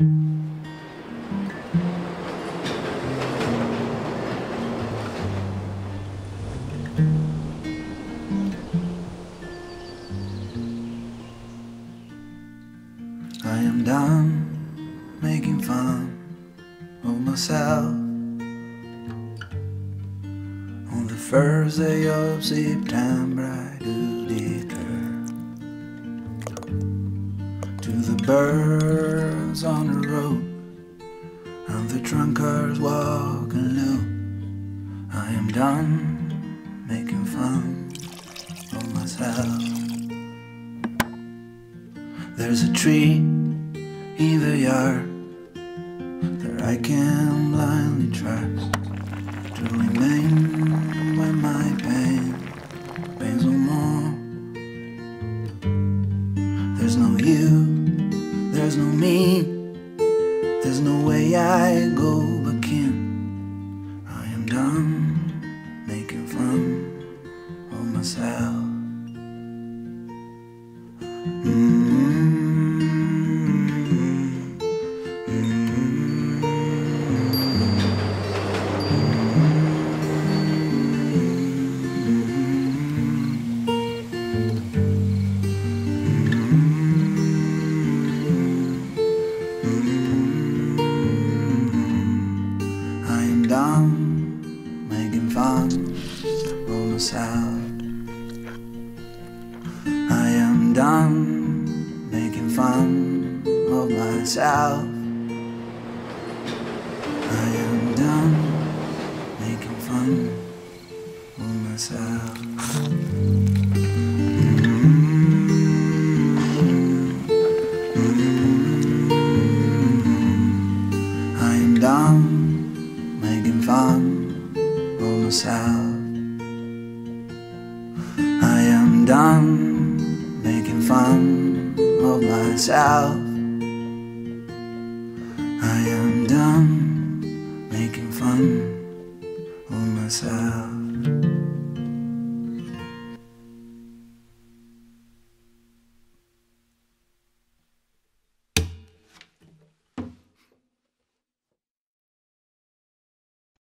I am done making fun of myself on the first day of September. I do deter to the birds on the road and the drunk cars walking low. I am done making fun of myself. There's a tree in the yard that I can blindly trust to remain when my pains no more. There's no you, there's no me, there's no way I go back in. I am done making fun of myself. Done making fun of myself. I am done making fun of myself. I am done making fun of myself. I am done making fun of myself. I am done making fun of myself. I am done